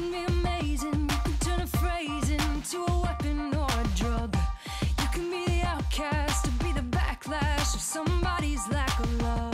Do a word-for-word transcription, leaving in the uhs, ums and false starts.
can be amazing, you can turn a phrase into a weapon or a drug. You can be the outcast or be the backlash of somebody's lack of love.